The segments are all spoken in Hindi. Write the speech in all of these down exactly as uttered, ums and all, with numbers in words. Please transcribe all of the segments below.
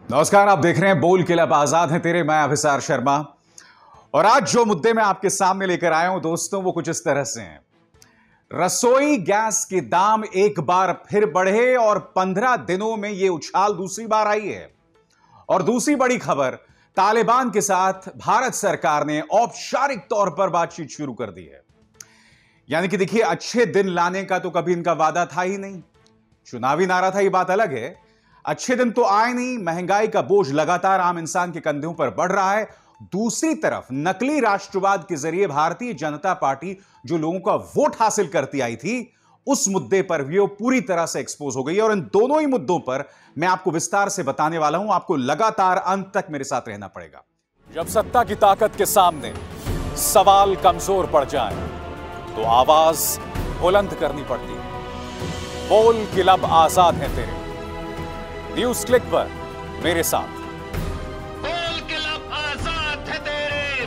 नमस्कार, आप देख रहे हैं बोल के लब आजाद है तेरे। मैं अभिसार शर्मा और आज जो मुद्दे मैं आपके सामने लेकर आया हूं दोस्तों, वो कुछ इस तरह से हैं। रसोई गैस के दाम एक बार फिर बढ़े और पंद्रह दिनों में यह उछाल दूसरी बार आई है। और दूसरी बड़ी खबर, तालिबान के साथ भारत सरकार ने औपचारिक तौर पर बातचीत शुरू कर दी है। यानी कि देखिए, अच्छे दिन लाने का तो कभी इनका वादा था ही नहीं। चुनावी नारा था, यह बात अलग है। अच्छे दिन तो आए नहीं। महंगाई का बोझ लगातार आम इंसान के कंधों पर बढ़ रहा है। दूसरी तरफ नकली राष्ट्रवाद के जरिए भारतीय जनता पार्टी जो लोगों का वोट हासिल करती आई थी, उस मुद्दे पर भी वो पूरी तरह से एक्सपोज हो गई। और इन दोनों ही मुद्दों पर मैं आपको विस्तार से बताने वाला हूं। आपको लगातार अंत तक मेरे साथ रहना पड़ेगा। जब सत्ता की ताकत के सामने सवाल कमजोर पड़ जाए तो आवाज बुलंद करनी पड़ती है। बोल के लब आजाद है तेरे। न्यूज क्लिक पर मेरे साथ। बोल के लब आजाद है तेरे।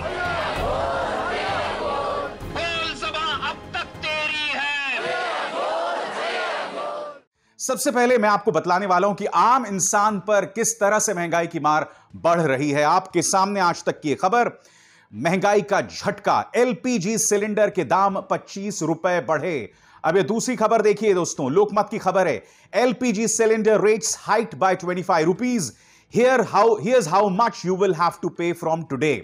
बोल ज़बां अब तक तेरी है। सबसे पहले मैं आपको बतलाने वाला हूं कि आम इंसान पर किस तरह से महंगाई की मार बढ़ रही है। आपके सामने आज तक की खबर, महंगाई का झटका, एलपीजी सिलेंडर के दाम पच्चीस रुपए बढ़े। अब ये दूसरी खबर देखिए दोस्तों, लोकमत की खबर है। LPG cylinder rates hiked by पच्चीस rupees. Here how here's how much you will have to pay from today.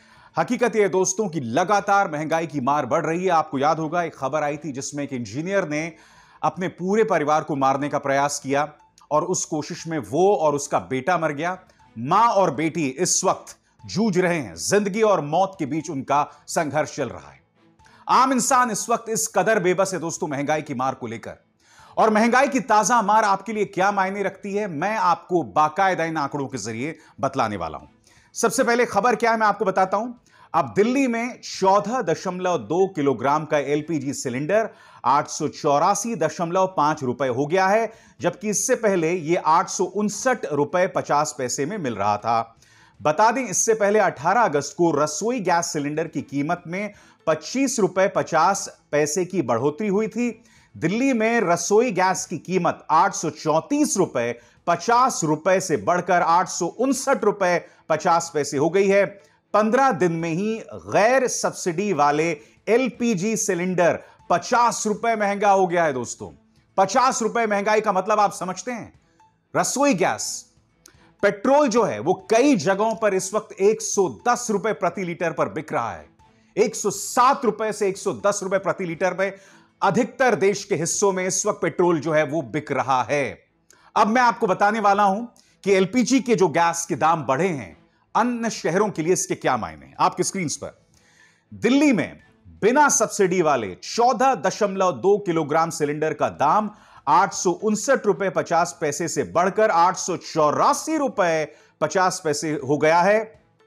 हकीकत यह दोस्तों कि लगातार महंगाई की मार बढ़ रही है। आपको याद होगा, एक खबर आई थी जिसमें एक इंजीनियर ने अपने पूरे परिवार को मारने का प्रयास किया और उस कोशिश में वो और उसका बेटा मर गया। मां और बेटी इस वक्त जूझ रहे हैं। जिंदगी और मौत के बीच उनका संघर्ष चल रहा है। आम इंसान इस वक्त इस कदर बेबस है दोस्तों महंगाई की मार को लेकर। और महंगाई की ताजा मार आपके लिए क्या मायने रखती है, मैं आपको बाकायदा इन आंकड़ों के जरिए बतलाने वाला हूं। सबसे पहले खबर क्या है, मैं आपको बताता हूं। अब दिल्ली में चौदह दशमलव दो किलोग्राम का एलपीजी सिलेंडर आठ सौ चौरासी दशमलव पांच रुपए हो गया है, जबकि इससे पहले यह आठ सौ उनसठ रुपए पचास पैसे में मिल रहा था। बता दें, इससे पहले अठारह अगस्त को रसोई गैस सिलेंडर की कीमत में पच्चीस रुपए पचास पैसे की बढ़ोतरी हुई थी। दिल्ली में रसोई गैस की कीमत आठ सौ चौंतीस रुपए पचास रुपए से बढ़कर आठ सौ उनसठ रुपए पचास पैसे हो गई है। पंद्रह दिन में ही गैर सब्सिडी वाले एलपीजी सिलेंडर पचास रुपए महंगा हो गया है दोस्तों। पचास रुपए महंगाई का मतलब आप समझते हैं। रसोई गैस, पेट्रोल जो है वो कई जगहों पर इस वक्त एक सौ दस रुपए प्रति लीटर पर बिक रहा है। एक सौ सात रुपए से एक सौ दस रुपए प्रति लीटर पे अधिकतर देश के हिस्सों में इस वक्त पेट्रोल जो है वो बिक रहा है। अब मैं आपको बताने वाला हूं कि एलपीजी के जो गैस के दाम बढ़े हैं, अन्य शहरों के लिए इसके क्या मायने हैं। आपकी स्क्रीन पर दिल्ली में बिना सब्सिडी वाले चौदह दशमलव दो किलोग्राम सिलेंडर का दाम आठ सौ उनसठ रुपए पचास पैसे से बढ़कर आठ सौ चौरासी रुपए पचास पैसे हो गया है।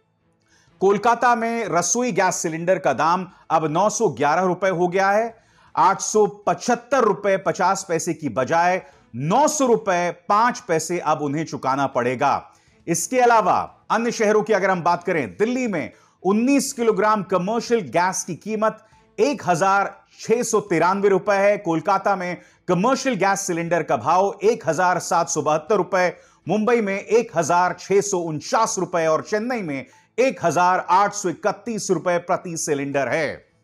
कोलकाता में रसोई गैस सिलेंडर का दाम अब नौ सौ ग्यारह रुपए हो गया है। आठ सौ पचहत्तर रुपए पचास पैसे की बजाय नौ सौ रुपए पांच पैसे अब उन्हें चुकाना पड़ेगा। इसके अलावा अन्य शहरों की अगर हम बात करें, दिल्ली में उन्नीस किलोग्राम कमर्शियल गैस की कीमत एक हजार छह सौ तिरानवे रुपए है। कोलकाता में कमर्शियल गैस सिलेंडर का भाव एक हजार सात सौ बहत्तर रुपए, मुंबई में एक हजार छह सौ उनचास रुपए और चेन्नई में एक हजार आठ सौ इकतीस रुपए प्रति सिलेंडर है।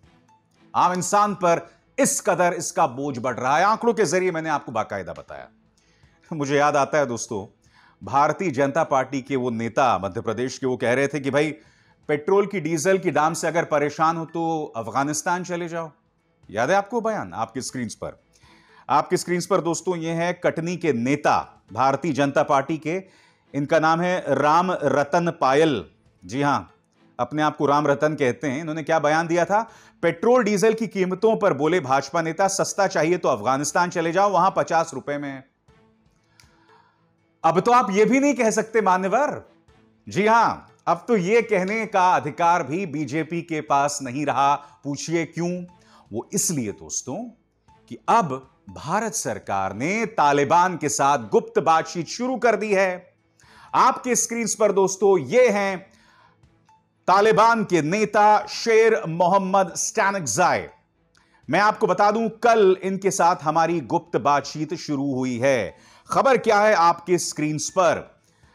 आम इंसान पर इस कदर इसका बोझ बढ़ रहा है। आंकड़ों के जरिए मैंने आपको बाकायदा बताया। मुझे याद आता है दोस्तों, भारतीय जनता पार्टी के वो नेता मध्य प्रदेश के, वो कह रहे थे कि भाई पेट्रोल की डीजल की दाम से अगर परेशान हो तो अफगानिस्तान चले जाओ। याद है आपको बयान? आपकी स्क्रीन पर आपकी स्क्रीन पर दोस्तों ये है कटनी के नेता भारतीय जनता पार्टी के। इनका नाम है राम रतन पायल। जी हां, अपने आप को राम रतन कहते हैं। इन्होंने क्या बयान दिया था? पेट्रोल डीजल की कीमतों पर बोले भाजपा नेता, सस्ता चाहिए तो अफगानिस्तान चले जाओ, वहां पचास रुपए में है। अब तो आप यह भी नहीं कह सकते मान्यवर। जी हां, अब तो यह कहने का अधिकार भी बीजेपी के पास नहीं रहा। पूछिए क्यों? वो इसलिए दोस्तों कि अब भारत सरकार ने तालिबान के साथ गुप्त बातचीत शुरू कर दी है। आपके स्क्रीन पर दोस्तों ये हैं तालिबान के नेता शेर मोहम्मद स्टैनिकज़ाई। मैं आपको बता दूं, कल इनके साथ हमारी गुप्त बातचीत शुरू हुई है। खबर क्या है आपके स्क्रीन पर?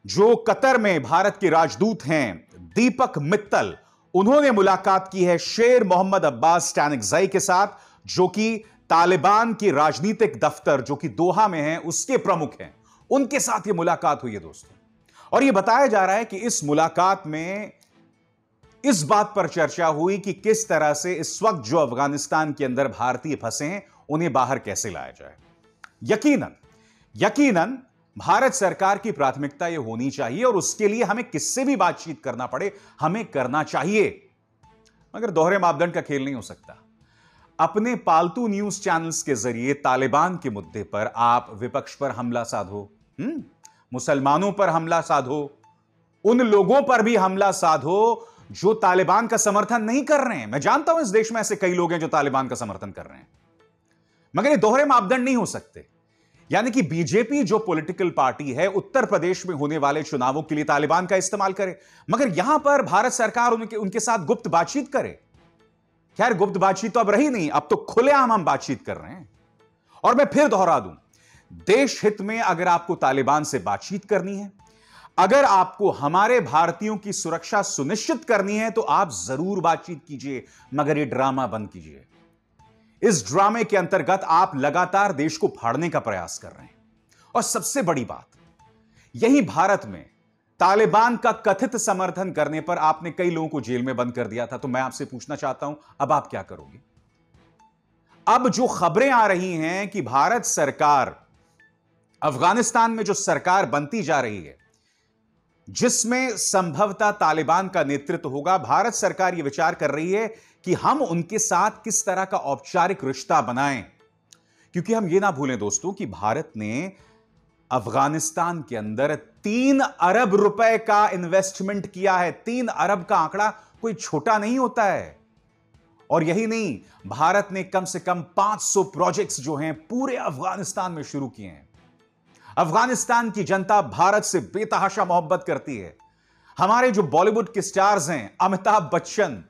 जो कतर में भारत के राजदूत हैं दीपक मित्तल, उन्होंने मुलाकात की है शेर मोहम्मद अब्बास स्टैनिकज़ई के साथ, जो कि तालिबान की राजनीतिक दफ्तर जो कि दोहा में है उसके प्रमुख हैं। उनके साथ यह मुलाकात हुई है दोस्तों, और यह बताया जा रहा है कि इस मुलाकात में इस बात पर चर्चा हुई कि किस तरह से इस वक्त जो अफगानिस्तान के अंदर भारतीय फंसे हैं उन्हें बाहर कैसे लाया जाए। यकीनन यकीनन भारत सरकार की प्राथमिकता यह होनी चाहिए, और उसके लिए हमें किससे भी बातचीत करना पड़े हमें करना चाहिए, मगर दोहरे मापदंड का खेल नहीं हो सकता। अपने पालतू न्यूज चैनल्स के जरिए तालिबान के मुद्दे पर आप विपक्ष पर हमला साधो, हम्म मुसलमानों पर हमला साधो, उन लोगों पर भी हमला साधो जो तालिबान का समर्थन नहीं कर रहे हैं। मैं जानता हूं इस देश में ऐसे कई लोग हैं जो तालिबान का समर्थन कर रहे हैं, मगर ये दोहरे मापदंड नहीं हो सकते। यानी कि बीजेपी जो पॉलिटिकल पार्टी है उत्तर प्रदेश में होने वाले चुनावों के लिए तालिबान का इस्तेमाल करे, मगर यहां पर भारत सरकार उनके उनके साथ गुप्त बातचीत करे। खैर, गुप्त बातचीत तो अब रही नहीं, अब तो खुलेआम हम बातचीत कर रहे हैं। और मैं फिर दोहरा दूं, देश हित में अगर आपको तालिबान से बातचीत करनी है, अगर आपको हमारे भारतीयों की सुरक्षा सुनिश्चित करनी है, तो आप जरूर बातचीत कीजिए, मगर यह ड्रामा बंद कीजिए। इस ड्रामे के अंतर्गत आप लगातार देश को फाड़ने का प्रयास कर रहे हैं। और सबसे बड़ी बात, यही भारत में तालिबान का कथित समर्थन करने पर आपने कई लोगों को जेल में बंद कर दिया था। तो मैं आपसे पूछना चाहता हूं, अब आप क्या करोगे? अब जो खबरें आ रही हैं कि भारत सरकार, अफगानिस्तान में जो सरकार बनती जा रही है जिसमें संभवतः तालिबान का नेतृत्व होगा, भारत सरकार यह विचार कर रही है कि हम उनके साथ किस तरह का औपचारिक रिश्ता बनाएं। क्योंकि हम यह ना भूलें दोस्तों कि भारत ने अफगानिस्तान के अंदर तीन अरब रुपए का इन्वेस्टमेंट किया है। तीन अरब का आंकड़ा कोई छोटा नहीं होता है। और यही नहीं, भारत ने कम से कम पांच सौ प्रोजेक्ट्स जो हैं पूरे अफगानिस्तान में शुरू किए हैं। अफगानिस्तान की जनता भारत से बेतहाशा मोहब्बत करती है। हमारे जो बॉलीवुड के स्टार्स हैं, अमिताभ बच्चन,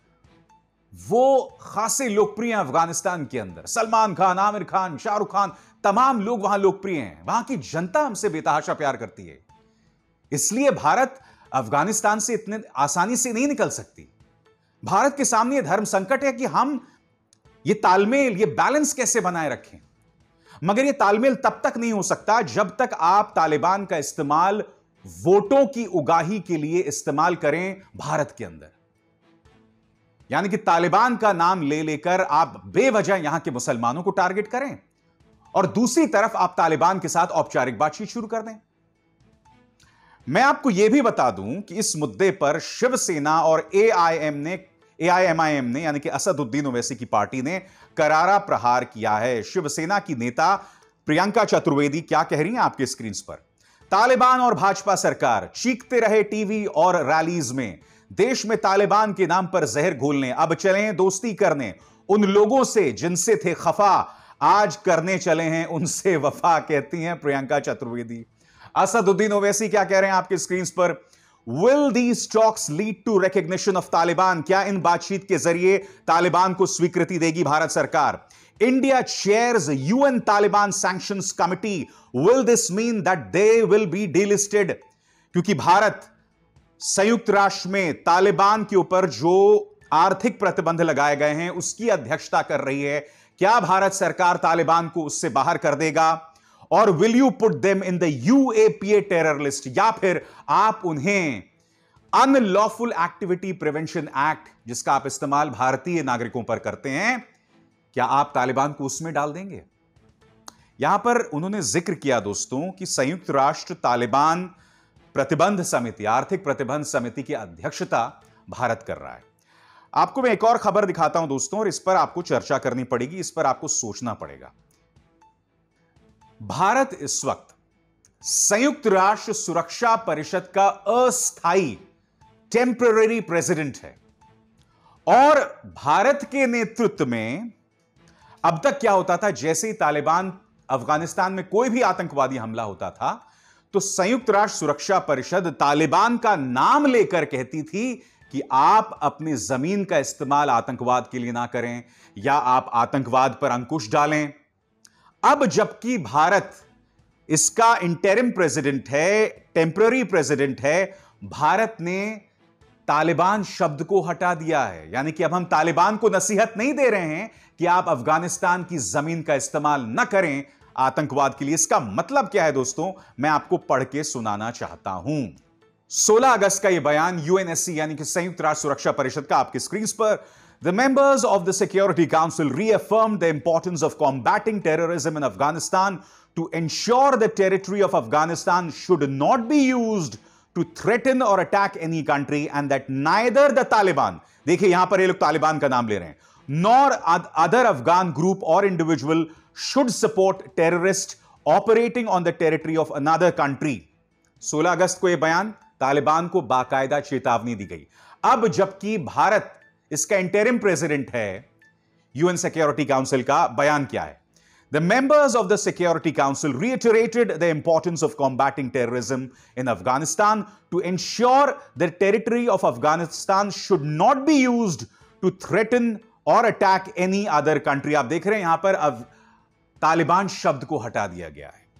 वो खासे लोकप्रिय हैं अफगानिस्तान के अंदर। सलमान खान, आमिर खान, शाहरुख खान, तमाम लोग वहां लोकप्रिय हैं। वहां की जनता हमसे बेतहाशा प्यार करती है। इसलिए भारत अफगानिस्तान से इतने आसानी से नहीं निकल सकती। भारत के सामने यह धर्म संकट है कि हम ये तालमेल, ये बैलेंस कैसे बनाए रखें। मगर यह तालमेल तब तक नहीं हो सकता जब तक आप तालिबान का इस्तेमाल वोटों की उगाही के लिए इस्तेमाल करें भारत के अंदर। यानी कि तालिबान का नाम ले लेकर आप बेवजह यहां के मुसलमानों को टारगेट करें, और दूसरी तरफ आप तालिबान के साथ औपचारिक बातचीत शुरू कर दें। मैं आपको यह भी बता दूं कि इस मुद्दे पर शिवसेना और एआईएम ने एआईएमआईएम ने यानी कि असदुद्दीन ओवैसी की पार्टी ने करारा प्रहार किया है। शिवसेना की नेता प्रियंका चतुर्वेदी क्या कह रही हैं आपके स्क्रीन पर? तालिबान और भाजपा सरकार चीखते रहे टीवी और रैलीज में, देश में तालिबान के नाम पर जहर घोलने, अब चले दोस्ती करने उन लोगों से जिनसे थे खफा, आज करने चले हैं उनसे वफा, कहती हैं प्रियंका चतुर्वेदी। असदुद्दीन ओवैसी क्या कह रहे हैं आपके स्क्रीन पर? Will these talks lead to recognition of Taliban? क्या इन बातचीत के जरिए तालिबान को स्वीकृति देगी भारत सरकार? India chairs U N Taliban Sanctions Committee. Will this mean that they will be delisted? क्योंकि भारत संयुक्त राष्ट्र में तालिबान के ऊपर जो आर्थिक प्रतिबंध लगाए गए हैं उसकी अध्यक्षता कर रही है। क्या भारत सरकार तालिबान को उससे बाहर कर देगा? और will you put them in the UAPA terror list, या फिर आप उन्हें अनलॉफुल एक्टिविटी प्रिवेंशन एक्ट जिसका आप इस्तेमाल भारतीय नागरिकों पर करते हैं, क्या आप तालिबान को उसमें डाल देंगे? यहां पर उन्होंने जिक्र किया दोस्तों कि संयुक्त राष्ट्र तालिबान प्रतिबंध समिति, आर्थिक प्रतिबंध समिति की अध्यक्षता भारत कर रहा है। आपको मैं एक और खबर दिखाता हूं दोस्तों, और इस पर आपको चर्चा करनी पड़ेगी, इस पर आपको सोचना पड़ेगा। भारत इस वक्त संयुक्त राष्ट्र सुरक्षा परिषद का अस्थायी टेम्पररी प्रेसिडेंट है, और भारत के नेतृत्व में अब तक क्या होता था, जैसे ही तालिबान अफगानिस्तान में कोई भी आतंकवादी हमला होता था तो संयुक्त राष्ट्र सुरक्षा परिषद तालिबान का नाम लेकर कहती थी कि आप अपनी जमीन का इस्तेमाल आतंकवाद के लिए ना करें, या आप आतंकवाद पर अंकुश डालें। अब जबकि भारत इसका इंटरिम प्रेसिडेंट है, टेम्पररी प्रेसिडेंट है, भारत ने तालिबान शब्द को हटा दिया है। यानी कि अब हम तालिबान को नसीहत नहीं दे रहे हैं कि आप अफगानिस्तान की जमीन का इस्तेमाल न करें आतंकवाद के लिए। इसका मतलब क्या है दोस्तों, मैं आपको पढ़ के सुनाना चाहता हूं। सोलह अगस्त का यह बयान यूएनएससी यानी कि संयुक्त राष्ट्र सुरक्षा परिषद का आपकी स्क्रीन पर। The members of the Security Council reaffirmed the importance of combating terrorism in Afghanistan to ensure the territory of Afghanistan should not be used to threaten or attack any country and that neither the Taliban, देखिए यहां पर ये लोग तालिबान का नाम ले रहे हैं, nor other Afghan group or individual should support terrorists operating on the territory of another country। सोलह अगस्त को यह बयान, तालिबान को बाकायदा चेतावनी दी गई। अब जबकि भारत इसका इंटरिम प्रेसिडेंट है यूएन सिक्योरिटी काउंसिल का, बयान क्या है? The members of the Security Council reiterated the importance of combating terrorism in Afghanistan to ensure the territory of Afghanistan should not be used to threaten or attack any other country। आप देख रहे हैं यहां पर अब तालिबान शब्द को हटा दिया गया है।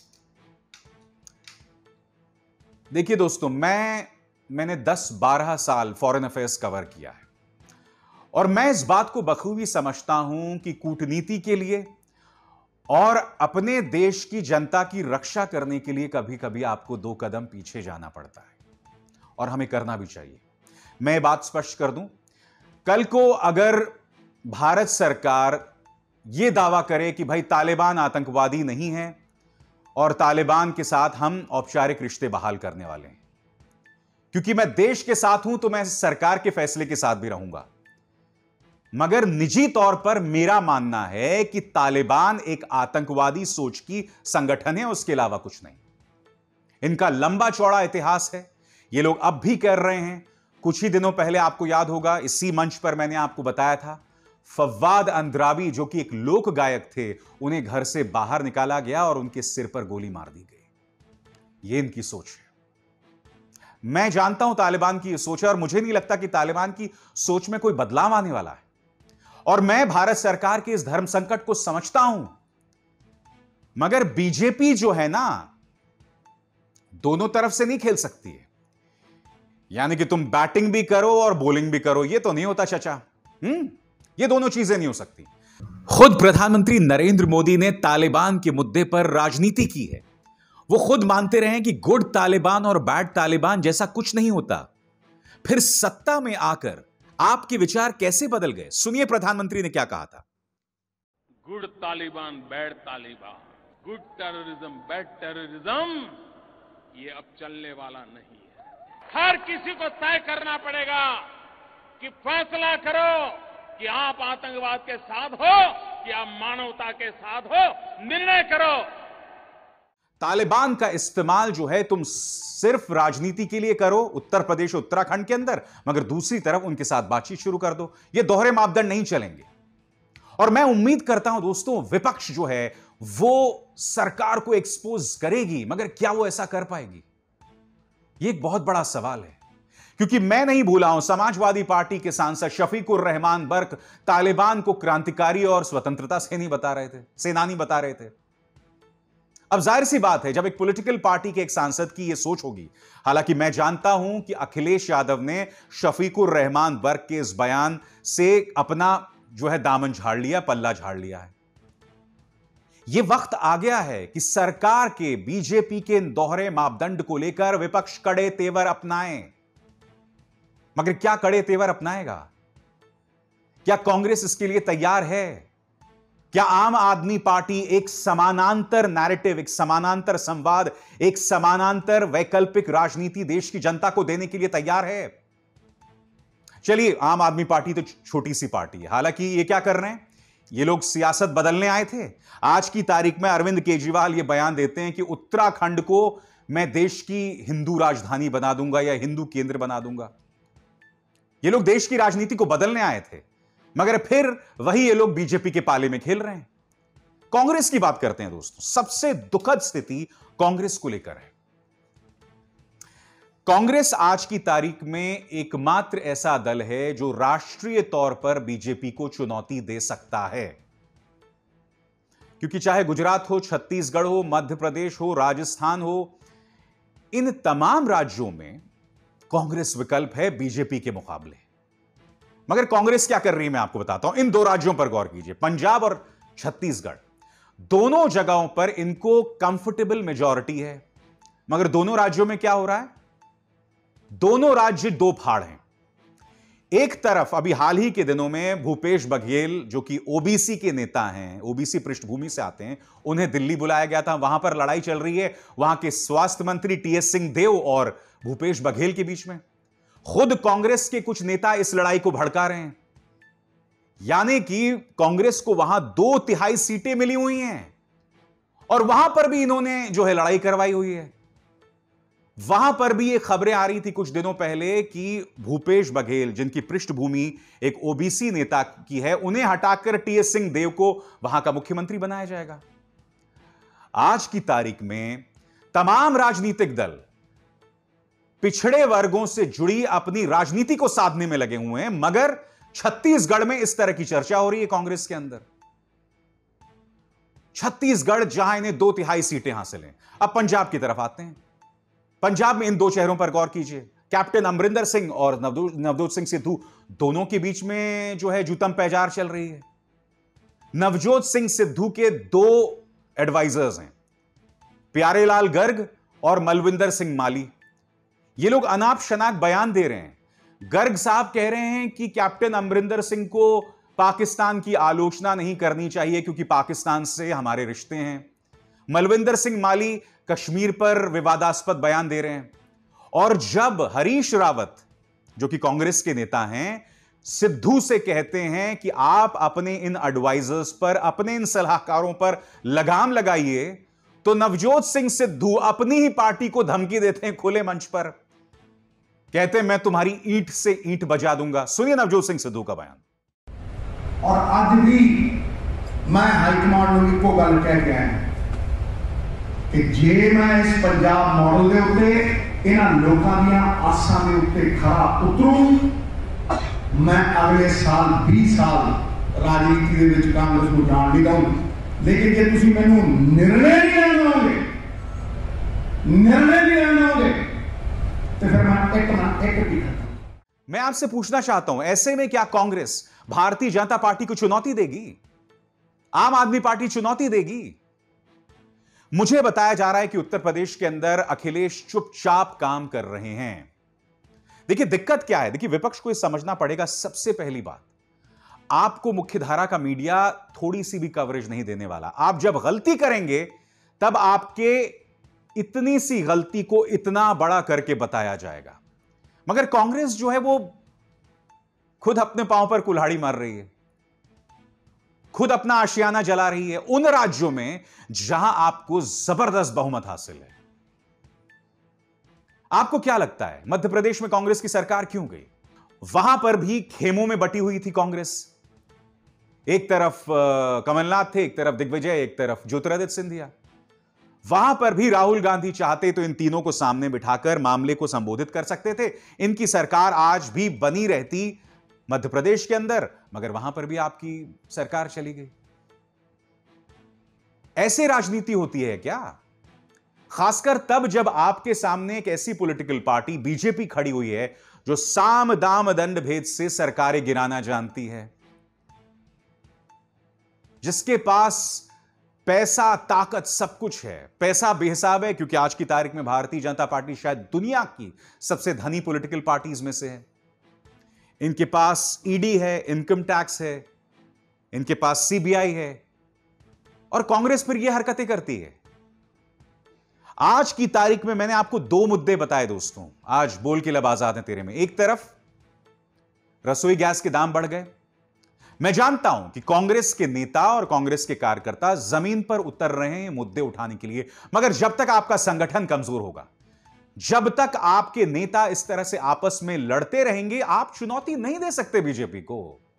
देखिए दोस्तों, मैं मैंने दस बारह साल फॉरेन अफेयर्स कवर किया है और मैं इस बात को बखूबी समझता हूं कि कूटनीति के लिए और अपने देश की जनता की रक्षा करने के लिए कभी कभी आपको दो कदम पीछे जाना पड़ता है और हमें करना भी चाहिए। मैं ये बात स्पष्ट कर दूं, कल को अगर भारत सरकार यह दावा करे कि भाई तालिबान आतंकवादी नहीं है और तालिबान के साथ हम औपचारिक रिश्ते बहाल करने वाले हैं, क्योंकि मैं देश के साथ हूं तो मैं सरकार के फैसले के साथ भी रहूंगा, मगर निजी तौर पर मेरा मानना है कि तालिबान एक आतंकवादी सोच की संगठन है, उसके अलावा कुछ नहीं। इनका लंबा चौड़ा इतिहास है, ये लोग अब भी कर रहे हैं। कुछ ही दिनों पहले आपको याद होगा इसी मंच पर मैंने आपको बताया था, फव्वाद अंद्राबी जो कि एक लोक गायक थे, उन्हें घर से बाहर निकाला गया और उनके सिर पर गोली मार दी गई। यह इनकी सोच है। मैं जानता हूं तालिबान की यह सोच है और मुझे नहीं लगता कि तालिबान की सोच में कोई बदलाव आने वाला है। और मैं भारत सरकार के इस धर्म संकट को समझता हूं, मगर बीजेपी जो है ना, दोनों तरफ से नहीं खेल सकती है। यानी कि तुम बैटिंग भी करो और बॉलिंग भी करो, यह तो नहीं होता चाचा। हम्म ये दोनों चीजें नहीं हो सकती। खुद प्रधानमंत्री नरेंद्र मोदी ने तालिबान के मुद्दे पर राजनीति की है। वो खुद मानते रहे कि गुड तालिबान और बैड तालिबान जैसा कुछ नहीं होता। फिर सत्ता में आकर आपके विचार कैसे बदल गए? सुनिए प्रधानमंत्री ने क्या कहा था। Good Taliban, bad Taliban, good terrorism, bad terrorism, ये अब चलने वाला नहीं है। हर किसी को तय करना पड़ेगा कि फैसला करो कि आप आतंकवाद के साथ हो कि आप मानवता के साथ हो, निर्णय करो। तालिबान का इस्तेमाल जो है तुम सिर्फ राजनीति के लिए करो उत्तर प्रदेश उत्तराखंड के अंदर, मगर दूसरी तरफ उनके साथ बातचीत शुरू कर दो। ये दोहरे मापदंड नहीं चलेंगे। और मैं उम्मीद करता हूं दोस्तों, विपक्ष जो है वो सरकार को एक्सपोज करेगी, मगर क्या वो ऐसा कर पाएगी? ये एक बहुत बड़ा सवाल है, क्योंकि मैं नहीं भूला हूं समाजवादी पार्टी के सांसद शफीकुर रहमान बर्क तालिबान को क्रांतिकारी और स्वतंत्रता सेनानी बता रहे थे सेनानी बता रहे थे। अब जाहिर सी बात है, जब एक पॉलिटिकल पार्टी के एक सांसद की यह सोच होगी, हालांकि मैं जानता हूं कि अखिलेश यादव ने शफीकुर रहमान बर्क के इस बयान से अपना जो है दामन झाड़ लिया, पल्ला झाड़ लिया है। यह वक्त आ गया है कि सरकार के बीजेपी के दोहरे मापदंड को लेकर विपक्ष कड़े तेवर अपनाए। मगर क्या कड़े तेवर अपनाएगा? क्या कांग्रेस इसके लिए तैयार है? क्या आम आदमी पार्टी एक समानांतर नैरेटिव, एक समानांतर संवाद, एक समानांतर वैकल्पिक राजनीति देश की जनता को देने के लिए तैयार है? चलिए, आम आदमी पार्टी तो छोटी सी पार्टी है, हालांकि ये क्या कर रहे हैं, ये लोग सियासत बदलने आए थे। आज की तारीख में अरविंद केजरीवाल ये बयान देते हैं कि उत्तराखंड को मैं देश की हिंदू राजधानी बना दूंगा या हिंदू केंद्र बना दूंगा। ये लोग देश की राजनीति को बदलने आए थे, मगर फिर वही ये लोग बीजेपी के पाले में खेल रहे हैं। कांग्रेस की बात करते हैं दोस्तों, सबसे दुखद स्थिति कांग्रेस को लेकर है। कांग्रेस आज की तारीख में एकमात्र ऐसा दल है जो राष्ट्रीय तौर पर बीजेपी को चुनौती दे सकता है, क्योंकि चाहे गुजरात हो, छत्तीसगढ़ हो, मध्य प्रदेश हो, राजस्थान हो, इन तमाम राज्यों में कांग्रेस विकल्प है बीजेपी के मुकाबले। मगर कांग्रेस क्या कर रही है मैं आपको बताता हूं। इन दो राज्यों पर गौर कीजिए, पंजाब और छत्तीसगढ़, दोनों जगहों पर इनको कंफर्टेबल मेजॉरिटी है। मगर दोनों राज्यों में क्या हो रहा है? दोनों राज्य दो फाड़ हैं। एक तरफ अभी हाल ही के दिनों में भूपेश बघेल, जो कि ओबीसी के नेता हैं, ओबीसी पृष्ठभूमि से आते हैं, उन्हें दिल्ली बुलाया गया था। वहां पर लड़ाई चल रही है वहां के स्वास्थ्य मंत्री टीएस सिंहदेव और भूपेश बघेल के बीच में। खुद कांग्रेस के कुछ नेता इस लड़ाई को भड़का रहे हैं, यानी कि कांग्रेस को वहां दो तिहाई सीटें मिली हुई हैं और वहां पर भी इन्होंने जो है लड़ाई करवाई हुई है। वहां पर भी ये खबरें आ रही थी कुछ दिनों पहले कि भूपेश बघेल, जिनकी पृष्ठभूमि एक ओबीसी नेता की है, उन्हें हटाकर टीएस सिंहदेव को वहां का मुख्यमंत्री बनाया जाएगा। आज की तारीख में तमाम राजनीतिक दल पिछड़े वर्गों से जुड़ी अपनी राजनीति को साधने में लगे हुए हैं, मगर छत्तीसगढ़ में इस तरह की चर्चा हो रही है कांग्रेस के अंदर। छत्तीसगढ़ जहां इन्हें दो तिहाई सीटें हासिल हैं। अब पंजाब की तरफ आते हैं। पंजाब में इन दो चेहरों पर गौर कीजिए। कैप्टन अमरिंदर सिंह और नवजोत सिंह सिद्धू, दोनों के बीच में जो है जूतम पैजार चल रही है। नवजोत सिंह सिद्धू के दो एडवाइजर्स हैं, प्यारेलाल गर्ग और मलविंदर सिंह माली। ये लोग अनाप शनाप बयान दे रहे हैं। गर्ग साहब कह रहे हैं कि कैप्टन अमरिंदर सिंह को पाकिस्तान की आलोचना नहीं करनी चाहिए क्योंकि पाकिस्तान से हमारे रिश्ते हैं। मलविंदर सिंह माली कश्मीर पर विवादास्पद बयान दे रहे हैं। और जब हरीश रावत, जो कि कांग्रेस के नेता हैं, सिद्धू से कहते हैं कि आप अपने इन एडवाइजर्स पर, अपने इन सलाहकारों पर लगाम लगाइए, तो नवजोत सिंह सिद्धू अपनी ही पार्टी को धमकी देते हैं खुले मंच पर। कहते हैं मैं तुम्हारी ईंट से ईंट बजा दूंगा। सुनिए नवजोत सिंह सिद्धू का बयान। और आज भी मैं हाईकमांड ਨੂੰ ਇੱਕੋ ਗੱਲ ਕਹਿ ਕੇ ਆਇਆ कि जे मैं इस पंजाब मॉडल के उत्ते इन्हां लोकां दीयां आसां दे उत्ते खरा उतरूं। मैं अगले साल बीस साल राजनीति दे विच कांग्रेस नूं जाण नहीं दूंगा, लेकिन जे तुसीं मैनूं निर्णय नहीं लेण दोगे, निर्णय नहीं लेण दोगे, तो फिर मैं एक ना एक भी खत्म। मैं आपसे पूछना चाहता हूं, ऐसे में क्या कांग्रेस भारतीय जनता पार्टी को चुनौती देगी? आम आदमी पार्टी चुनौती देगी? मुझे बताया जा रहा है कि उत्तर प्रदेश के अंदर अखिलेश चुपचाप काम कर रहे हैं। देखिए दिक्कत क्या है, देखिए विपक्ष को यह समझना पड़ेगा। सबसे पहली बात, आपको मुख्यधारा का मीडिया थोड़ी सी भी कवरेज नहीं देने वाला। आप जब गलती करेंगे तब आपके इतनी सी गलती को इतना बड़ा करके बताया जाएगा। मगर कांग्रेस जो है वो खुद अपने पांव पर कुल्हाड़ी मार रही है, खुद अपना आशियाना जला रही है उन राज्यों में जहां आपको जबरदस्त बहुमत हासिल है। आपको क्या लगता है मध्य प्रदेश में कांग्रेस की सरकार क्यों गई? वहां पर भी खेमों में बटी हुई थी कांग्रेस। एक तरफ कमलनाथ थे, एक तरफ दिग्विजय, एक तरफ ज्योतिरादित्य सिंधिया। वहां पर भी राहुल गांधी चाहते तो इन तीनों को सामने बिठाकर मामले को संबोधित कर सकते थे। इनकी सरकार आज भी बनी रहती मध्य प्रदेश के अंदर, मगर वहां पर भी आपकी सरकार चली गई। ऐसे राजनीति होती है क्या? खासकर तब जब आपके सामने एक ऐसी पॉलिटिकल पार्टी बीजेपी खड़ी हुई है जो साम दाम दंड भेद से सरकारें गिराना जानती है, जिसके पास पैसा, ताकत, सब कुछ है। पैसा बेहिसाब है क्योंकि आज की तारीख में भारतीय जनता पार्टी शायद दुनिया की सबसे धनी पॉलिटिकल पार्टीज में से है। इनके पास ईडी है, इनकम टैक्स है, इनके पास सीबीआई है, और कांग्रेस फिर यह हरकतें करती है। आज की तारीख में मैंने आपको दो मुद्दे बताए दोस्तों, आज बोल के लब आजाद हैं तेरे में। एक तरफ रसोई गैस के दाम बढ़ गए। मैं जानता हूं कि कांग्रेस के नेता और कांग्रेस के कार्यकर्ता जमीन पर उतर रहे हैं मुद्दे उठाने के लिए, मगर जब तक आपका संगठन कमजोर होगा, जब तक आपके नेता इस तरह से आपस में लड़ते रहेंगे, आप चुनौती नहीं दे सकते बीजेपी को।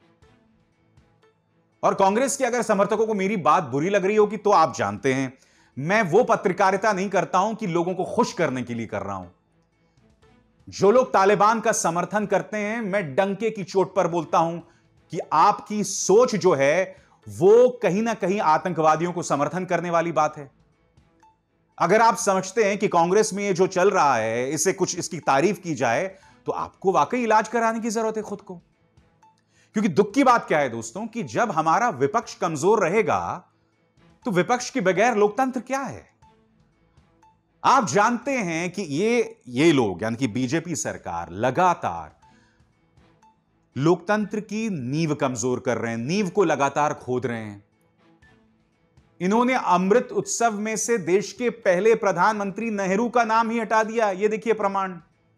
और कांग्रेस के अगर समर्थकों को मेरी बात बुरी लग रही होगी तो आप जानते हैं मैं वो पत्रकारिता नहीं करता हूं कि लोगों को खुश करने के लिए कर रहा हूं। जो लोग तालिबान का समर्थन करते हैं, मैं डंके की चोट पर बोलता हूं कि आपकी सोच जो है वो कहीं ना कहीं आतंकवादियों को समर्थन करने वाली बात है। अगर आप समझते हैं कि कांग्रेस में ये जो चल रहा है इसे कुछ इसकी तारीफ की जाए, तो आपको वाकई इलाज कराने की जरूरत है खुद को। क्योंकि दुख की बात क्या है दोस्तों, कि जब हमारा विपक्ष कमजोर रहेगा तो विपक्ष के बगैर लोकतंत्र क्या है। आप जानते हैं कि ये ये लोग यानी कि बीजेपी सरकार लगातार लोकतंत्र की नींव कमजोर कर रहे हैं, नींव को लगातार खोद रहे हैं। इन्होंने अमृत उत्सव में से देश के पहले प्रधानमंत्री नेहरू का नाम ही हटा दिया। यह देखिए प्रमाण,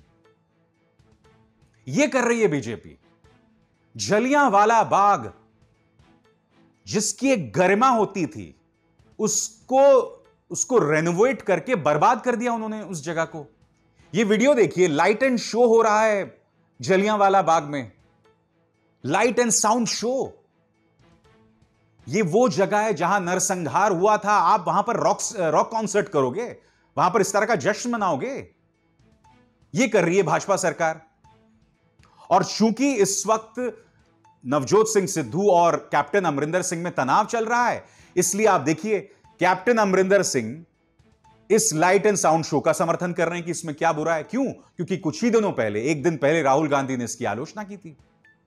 यह कर रही है बीजेपी। जलियांवाला बाग जिसकी एक गरिमा होती थी, उसको उसको रेनोवेट करके बर्बाद कर दिया उन्होंने उस जगह को। यह वीडियो देखिए, लाइट एंड शो हो रहा है जलियांवाला बाग में, लाइट एंड साउंड शो। ये वो जगह है जहां नरसंहार हुआ था। आप वहां पर रॉक रॉक कॉन्सर्ट करोगे, वहां पर इस तरह का जश्न मनाओगे? ये कर रही है भाजपा सरकार। और चूंकि इस वक्त नवजोत सिंह सिद्धू और कैप्टन अमरिंदर सिंह में तनाव चल रहा है, इसलिए आप देखिए कैप्टन अमरिंदर सिंह इस लाइट एंड साउंड शो का समर्थन कर रहे हैं कि इसमें क्या बुरा है। क्यों? क्योंकि कुछ ही दिनों पहले, एक दिन पहले राहुल गांधी ने इसकी आलोचना की थी।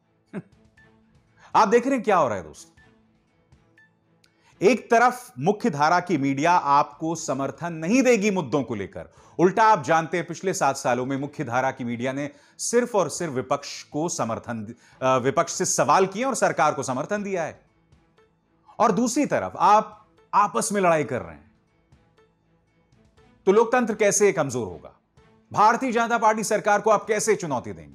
आप देख रहे हैं क्या हो रहा है दोस्तों। एक तरफ मुख्य धारा की मीडिया आपको समर्थन नहीं देगी मुद्दों को लेकर, उल्टा आप जानते हैं पिछले सात सालों में मुख्य धारा की मीडिया ने सिर्फ और सिर्फ विपक्ष को समर्थन, विपक्ष से सवाल किए और सरकार को समर्थन दिया है। और दूसरी तरफ आप आपस में लड़ाई कर रहे हैं, तो लोकतंत्र कैसे कमजोर होगा? भारतीय जनता पार्टी सरकार को आप कैसे चुनौती देंगे?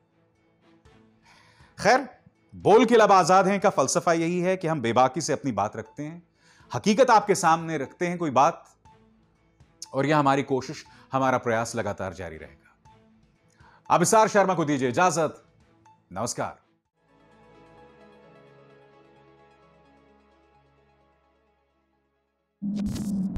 खैर, बोल के लब आजाद हैं का फलसफा यही है कि हम बेबाकी से अपनी बात रखते हैं, हकीकत आपके सामने रखते हैं कोई बात, और यह हमारी कोशिश, हमारा प्रयास लगातार जारी रहेगा। अभिसार शर्मा को दीजिए इजाजत। नमस्कार। you